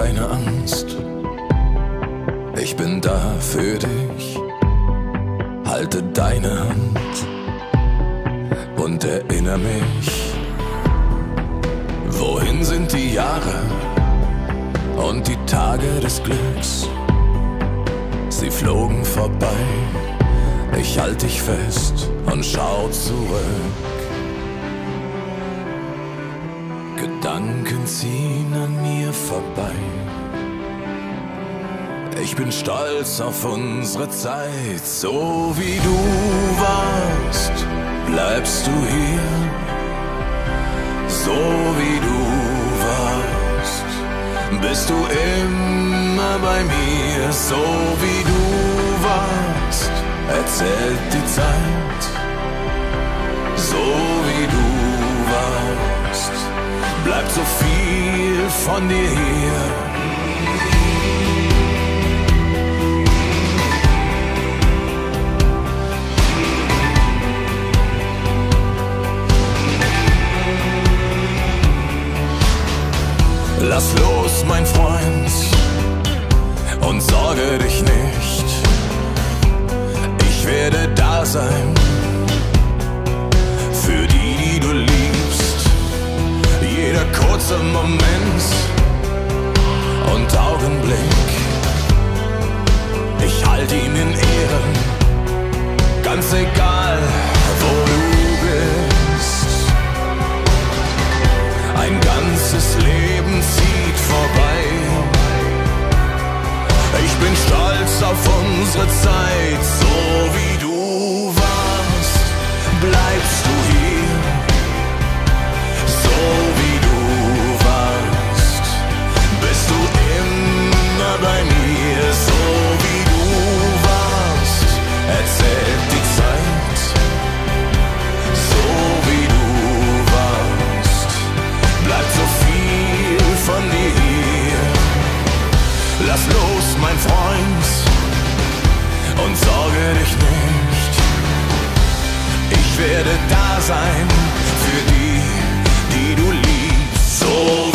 keine Angst, ich bin da für dich. Halte deine Hand und erinnere mich. Wohin sind die Jahre und die Tage des Glücks? Sie flogen vorbei, ich halte dich fest und schau zurück. Gedanken ziehen an mir vorbei. Ich bin stolz auf unsere Zeit. So wie du warst, bleibst du hier. So wie du warst, bist du immer bei mir. So wie du warst, erzählt die Zeit. So wie du warst, bleibt so viel von dir hier. Lass los, mein Freund, und sorge dich nicht. Ich werde da sein für die, die du liebst. Jeder kurze Moment und Augenblick, ich halte ihn in Ehre, ganz egal, wo du bist. Ein ganzes Leben zieht vorbei. Ich bin stolz auf unsere Zeit. So wie du warst, bleibst du hier. So wie du warst, bist du immer bei mir. So wie du warst, erzählt die Zeit. So wie du warst, bleibt so viel von dir hier. Lass los, mein Freund, und sorge dich nicht. Ich werde da sein für die, die du liebst. So